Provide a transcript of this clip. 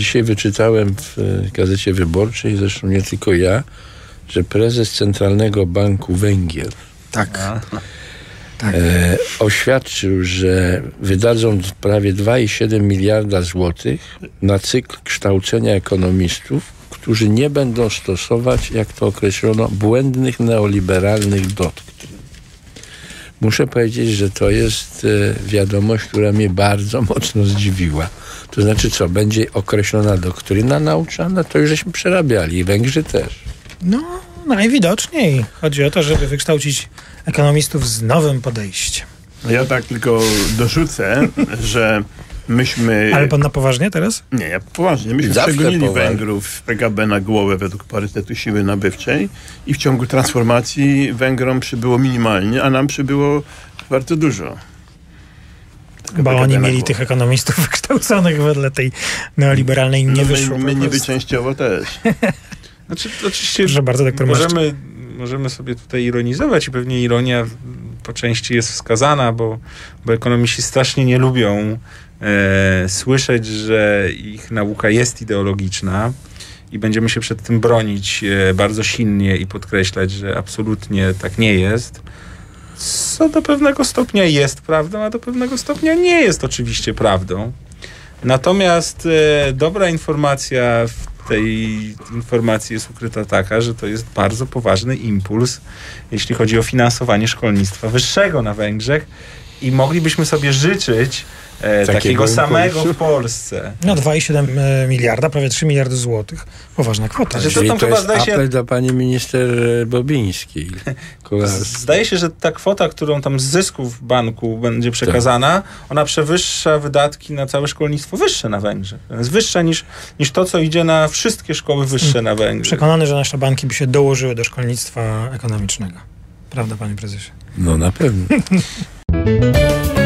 dzisiaj wyczytałem w Gazecie Wyborczej, zresztą nie tylko ja, że prezes Centralnego Banku Węgier oświadczył, że wydadzą prawie 2,7 miliarda złotych na cykl kształcenia ekonomistów, którzy nie będą stosować, jak to określono, błędnych neoliberalnych doktryn. Muszę powiedzieć, że to jest wiadomość, która mnie bardzo mocno zdziwiła. To znaczy co, będzie określona doktryna nauczana? To już żeśmy przerabiali i Węgrzy też. No, najwidoczniej. Chodzi o to, żeby wykształcić ekonomistów z nowym podejściem. Ja tak tylko dorzucę, że myśmy... Ale pan na poważnie teraz? Nie, ja poważnie. Myśmy przegonili Węgrów w PKB na głowę według parytetu siły nabywczej i w ciągu transformacji Węgrom przybyło minimalnie, a nam przybyło bardzo dużo. Bo oni mieli tych ekonomistów wykształconych wedle tej neoliberalnej nie wyszło. My niby częściowo też. Znaczy, oczywiście proszę bardzo, doktor możemy sobie tutaj ironizować i pewnie ironia po części jest wskazana, bo ekonomiści strasznie nie lubią słyszeć, że ich nauka jest ideologiczna i będziemy się przed tym bronić bardzo silnie i podkreślać, że absolutnie tak nie jest. Co do pewnego stopnia jest prawdą, a do pewnego stopnia nie jest oczywiście prawdą. Natomiast dobra informacja w tej informacji jest ukryta taka, że to jest bardzo poważny impuls, jeśli chodzi o finansowanie szkolnictwa wyższego na Węgrzech i moglibyśmy sobie życzyć takiego samego w Polsce. No 2,7 miliarda, prawie 3 miliardy złotych. Poważna kwota. Czyli to jest apel do pani minister Bobińskiej. Zdaje się, że ta kwota, którą tam z zysków banku będzie przekazana, ona przewyższa wydatki na całe szkolnictwo wyższe na Węgrzech. Jest wyższa niż to, co idzie na wszystkie szkoły wyższe na Węgrzech. Przekonany, że nasze banki by się dołożyły do szkolnictwa ekonomicznego. Prawda, panie prezesie? No na pewno.